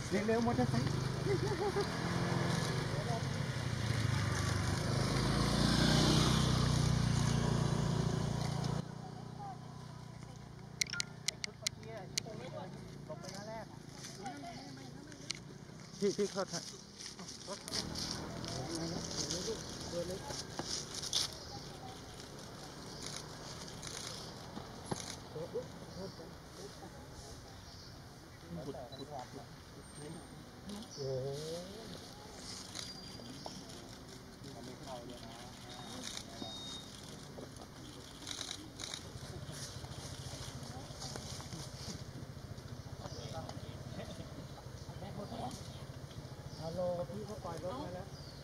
เร็วมอเตอร์ไซค์ที่เขาถ่ายฮัลโหลพี่เขาปล่อยรถมาแล้ว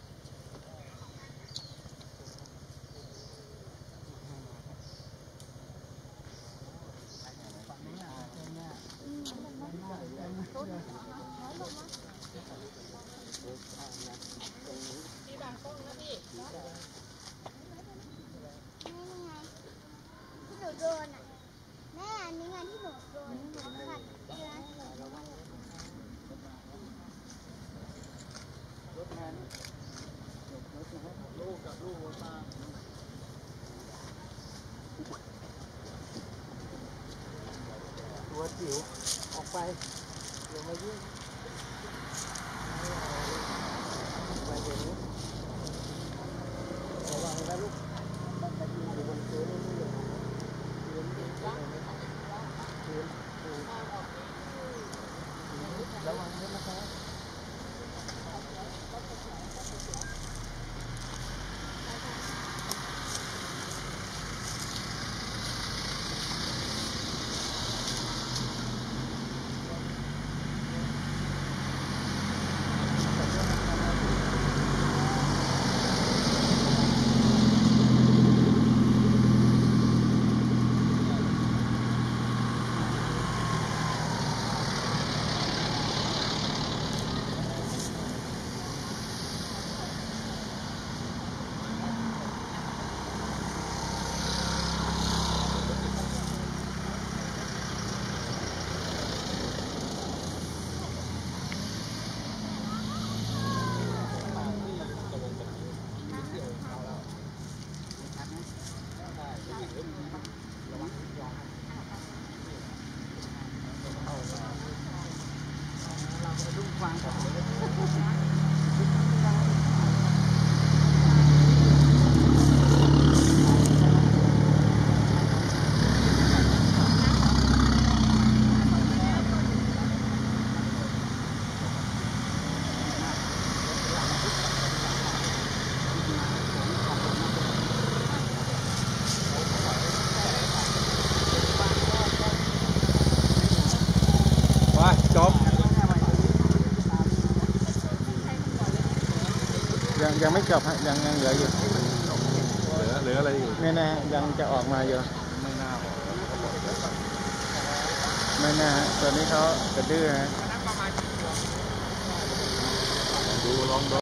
พี่บางกล้องนะพี่ที่หนูโดนอ่ะแม่อันนี้ไงที่หนูโดนหนูขัดเรือรถแทนลูกกับลูกหัวตาตัวจิ๋วออกไปอย่ามายุ่งไปเดี๋ยวนี้ระวังนะลูกอยู่บนพื้นนี่เลยพื้นระวังด้วยนะครับฟังก่อนจบยังไม่จบฮะยังเหลืออยู่เหลืออะไรอยู่เนี่ยนะยังจะออกมาอยู่ไม่น่าออกไม่น่าตอนนี้เขากระดื้อฮะดูลองดู